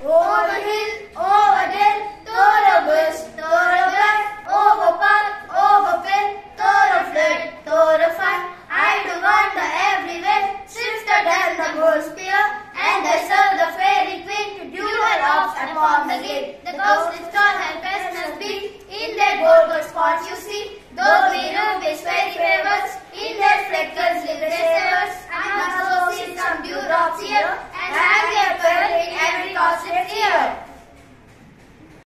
Over hill, over dale, thorough bush, thorough black, over park, over pill, thorough flood, thorough fun. I do wander everywhere, shifted and the ghost spear, and I serve the fairy queen to duel off upon the gate. The ghost is tall and peasants beat, in their gold spots you see, though we know his fairy favors.